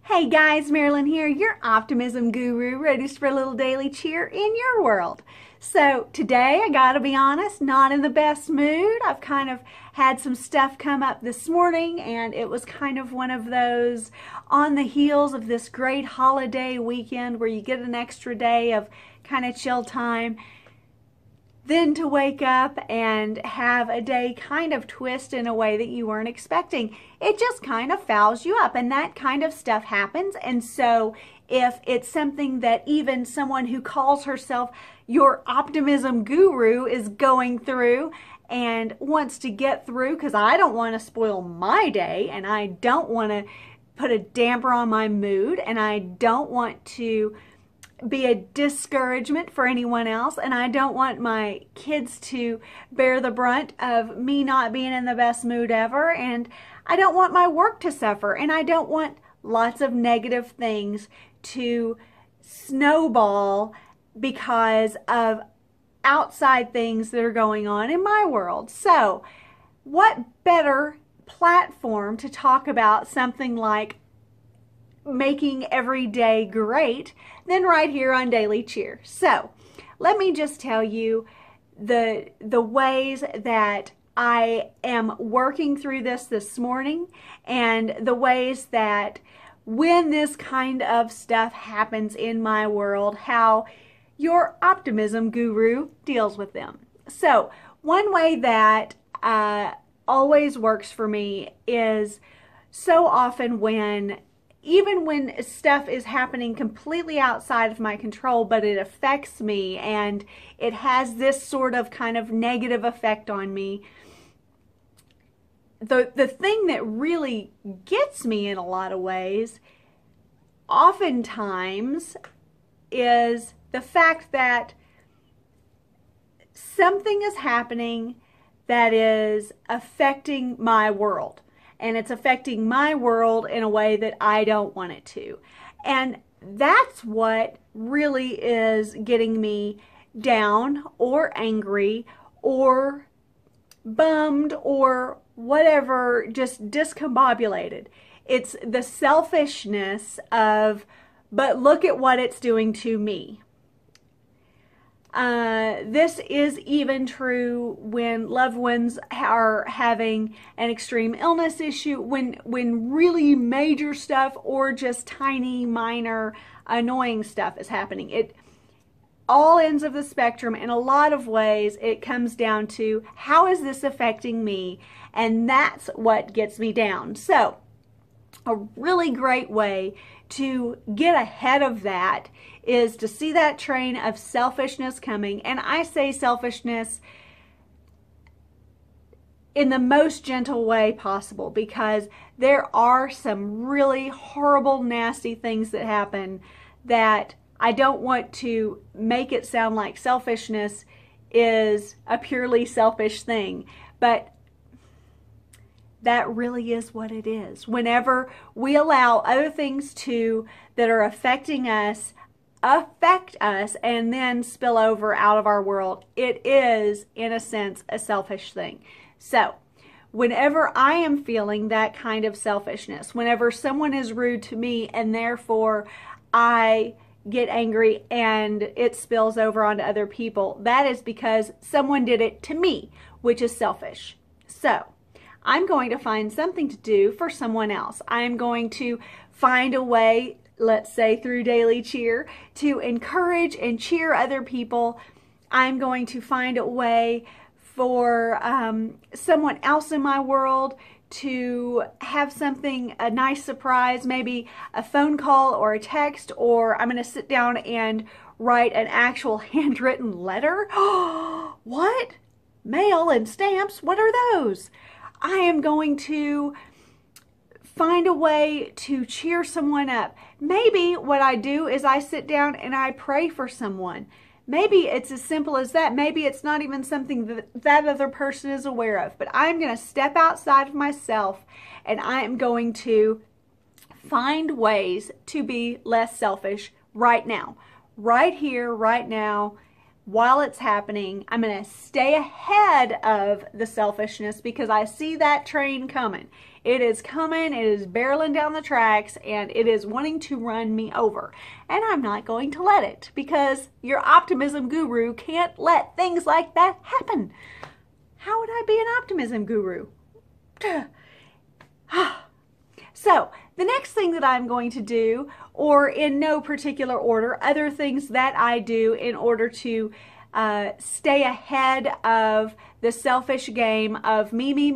Hey guys, Marilyn here, your optimism guru, ready for a little daily cheer in your world. So today, I gotta be honest, not in the best mood. I've kind of had some stuff come up this morning, and it was kind of one of those on the heels of this great holiday weekend where you get an extra day of kind of chill time. Then to wake up and have a day kind of twist in a way that you weren't expecting. It just kind of fouls you up, and that kind of stuff happens. And so if it's something that even someone who calls herself your optimism guru is going through and wants to get through, because I don't want to spoil my day, and I don't want to put a damper on my mood, and I don't want to be a discouragement for anyone else, and I don't want my kids to bear the brunt of me not being in the best mood ever, and I don't want my work to suffer, and I don't want lots of negative things to snowball because of outside things that are going on in my world. So what better platform to talk about something like making every day great than right here on Daily Cheer. So let me just tell you the ways that I am working through this morning, and the ways that when this kind of stuff happens in my world, how your optimism guru deals with them. So one way that always works for me is so often even when stuff is happening completely outside of my control, but it affects me and it has this sort of kind of negative effect on me, the thing that really gets me in a lot of ways, oftentimes, is the fact that something is happening that is affecting my world. And it's affecting my world in a way that I don't want it to. And that's what really is getting me down or angry or bummed or whatever, just discombobulated. It's the selfishness of, but look at what it's doing to me. This is even true when loved ones are having an extreme illness issue, when really major stuff or just tiny, minor, annoying stuff is happening. It all ends of the spectrum. In a lot of ways, it comes down to, how is this affecting me? And that's what gets me down. So a really great way to get ahead of that is to see that train of selfishness coming. And I say selfishness in the most gentle way possible, because there are some really horrible, nasty things that happen that I don't want to make it sound like selfishness is a purely selfish thing. But that really is what it is. Whenever we allow other things that are affecting us affect us and then spill over out of our world, it is, in a sense, a selfish thing. So whenever I am feeling that kind of selfishness, whenever someone is rude to me and therefore I get angry and it spills over onto other people, that is because someone did it to me, which is selfish. So I'm going to find something to do for someone else. I'm going to find a way, let's say through Daily Cheer, to encourage and cheer other people. I'm going to find a way for someone else in my world to have something, a nice surprise, maybe a phone call or a text, or I'm going to sit down and write an actual handwritten letter. What? Mail and stamps? What are those? I am going to find a way to cheer someone up. Maybe what I do is I sit down and I pray for someone. Maybe it's as simple as that. Maybe it's not even something that other person is aware of. But I'm going to step outside of myself, and I am going to find ways to be less selfish right now. Right here, right now. While it's happening, I'm going to stay ahead of the selfishness because I see that train coming. It is coming, it is barreling down the tracks, and it is wanting to run me over. And I'm not going to let it, because your optimism guru can't let things like that happen. How would I be an optimism guru? So, the next thing that I'm going to do, or in no particular order, other things that I do in order to stay ahead of the selfish game of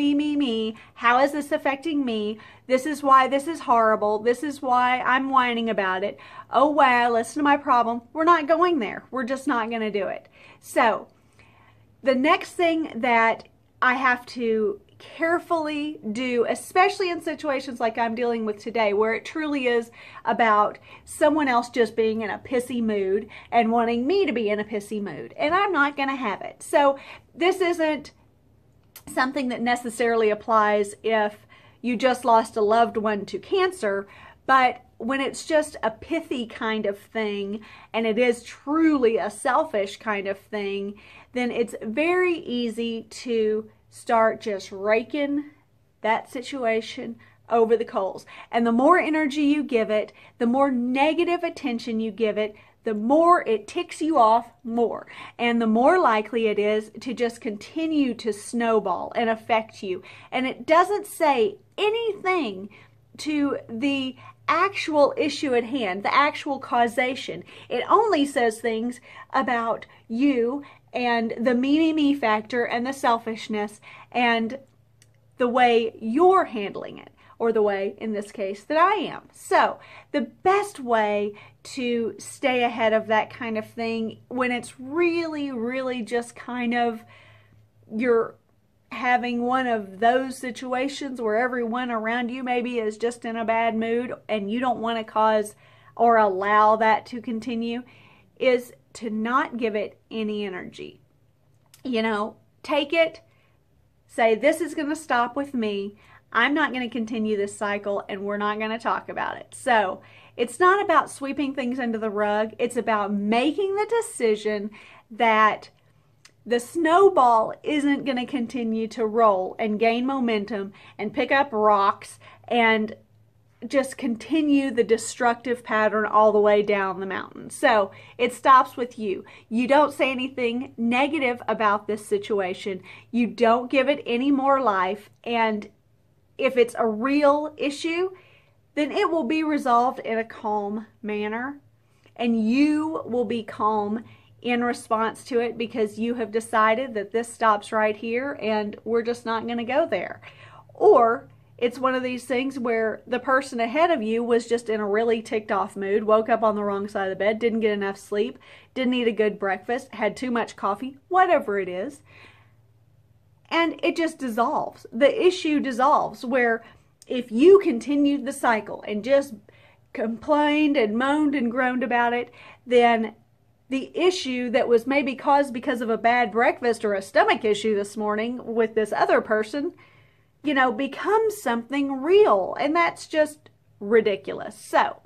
me. How is this affecting me? This is why this is horrible. This is why I'm whining about it. Oh, wow, listen to my problem. We're not going there. We're just not going to do it. So, the next thing that I have to carefully do, especially in situations like I'm dealing with today, where it truly is about someone else just being in a pissy mood and wanting me to be in a pissy mood, and I'm not going to have it. So this isn't something that necessarily applies if you just lost a loved one to cancer, but when it's just a pithy kind of thing, and it is truly a selfish kind of thing, then it's very easy to start just raking that situation over the coals. And the more energy you give it, the more negative attention you give it, the more it ticks you off more. And the more likely it is to just continue to snowball and affect you. And it doesn't say anything to the actual issue at hand, the actual causation. It only says things about you and the me factor and the selfishness and the way you're handling it, or the way, in this case, that I am. So the best way to stay ahead of that kind of thing when it's really just kind of you're having one of those situations where everyone around you maybe is just in a bad mood and you don't want to cause or allow that to continue, is to not give it any energy. You know, take it, say, this is going to stop with me. I'm not going to continue this cycle, and we're not going to talk about it. So it's not about sweeping things under the rug. It's about making the decision that the snowball isn't going to continue to roll and gain momentum and pick up rocks and just continue the destructive pattern all the way down the mountain. So it stops with you. You don't say anything negative about this situation. You don't give it any more life. And if it's a real issue, then it will be resolved in a calm manner. And you will be calm in response to it, because you have decided that this stops right here and we're just not going to go there. Or it's one of these things where the person ahead of you was just in a really ticked off mood, woke up on the wrong side of the bed, didn't get enough sleep, didn't eat a good breakfast, had too much coffee, whatever it is. And it just dissolves. The issue dissolves, where if you continued the cycle and just complained and moaned and groaned about it, then the issue that was maybe caused because of a bad breakfast or a stomach issue this morning with this other person, you know, becomes something real. And that's just ridiculous. So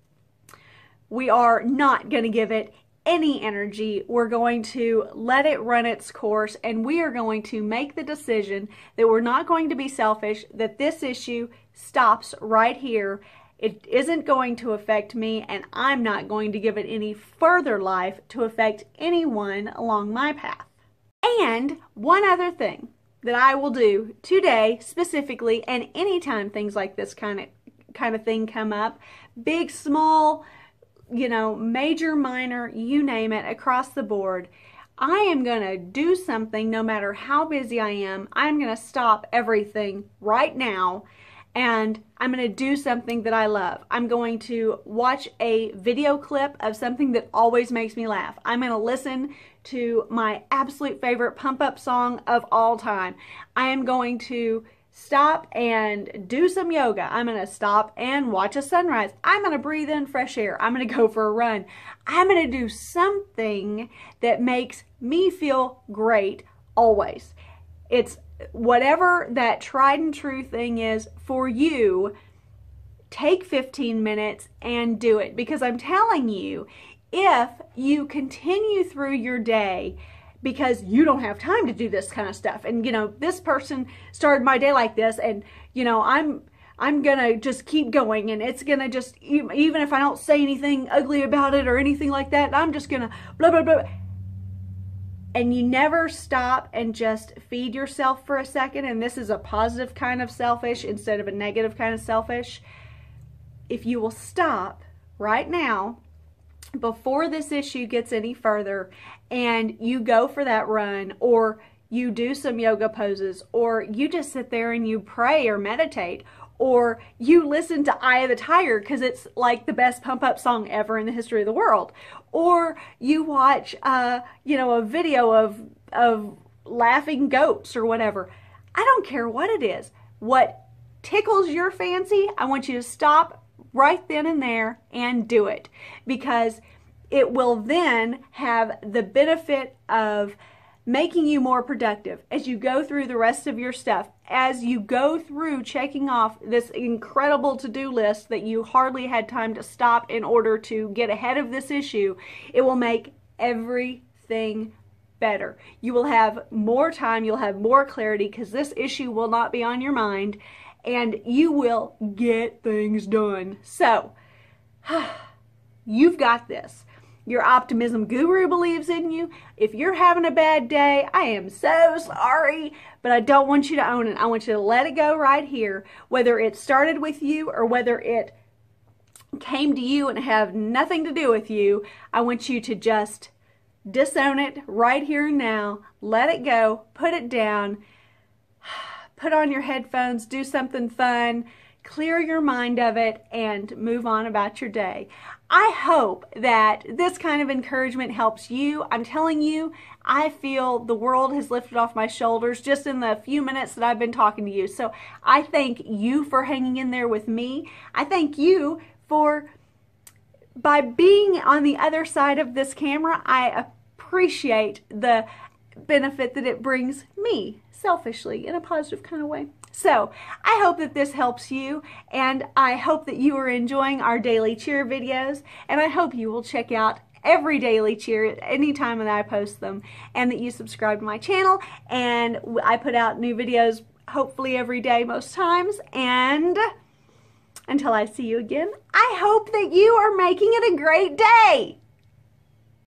we are not going to give it any energy. We're going to let it run its course, and we are going to make the decision that we're not going to be selfish, that this issue stops right here. It isn't going to affect me, and I'm not going to give it any further life to affect anyone along my path. And one other thing that I will do today specifically, and anytime things like this kind of thing come up, big, small, you know, major, minor, you name it, across the board, I am going to do something no matter how busy I am. I'm going to stop everything right now, and I'm going to do something that I love. I'm going to watch a video clip of something that always makes me laugh. I'm going to listen to my absolute favorite pump-up song of all time. I am going to stop and do some yoga. I'm going to stop and watch a sunrise. I'm going to breathe in fresh air. I'm going to go for a run. I'm going to do something that makes me feel great always. It's whatever that tried and true thing is for you. Take 15 minutes and do it, because I'm telling you, if you continue through your day because you don't have time to do this kind of stuff. And, you know, this person started my day like this, and, you know, I'm gonna just keep going, and it's gonna just, even if I don't say anything ugly about it or anything like that, I'm just gonna blah, blah, blah. And you never stop and just feed yourself for a second. And this is a positive kind of selfish instead of a negative kind of selfish. If you will stop right now, before this issue gets any further, and you go for that run, or you do some yoga poses, or you just sit there and you pray or meditate, or you listen to Eye of the Tiger because it's like the best pump up song ever in the history of the world, or you watch you know, a video of laughing goats or whatever. I don't care what it is. What tickles your fancy, I want you to stop right then and there and do it, because it will then have the benefit of making you more productive as you go through the rest of your stuff, as you go through checking off this incredible to-do list that you hardly had time to stop in order to get ahead of this issue. It will make everything better. You will have more time, you'll have more clarity, because this issue will not be on your mind, and you will get things done. So, you've got this. Your optimism guru believes in you. If you're having a bad day, I am so sorry, but I don't want you to own it. I want you to let it go right here, whether it started with you or whether it came to you and have nothing to do with you. I want you to just disown it right here and now. Let it go. Put it down. Put on your headphones. Do something fun. Clear your mind of it and move on about your day. I hope that this kind of encouragement helps you. I'm telling you, I feel the world has lifted off my shoulders just in the few minutes that I've been talking to you. So I thank you for hanging in there with me. I thank you for, by being on the other side of this camera, I appreciate the benefit that it brings me, selfishly, in a positive kind of way. So I hope that this helps you, and I hope that you are enjoying our daily cheer videos, and I hope you will check out every daily cheer anytime that I post them, and that you subscribe to my channel. And I put out new videos hopefully every day most times, and until I see you again, I hope that you are making it a great day.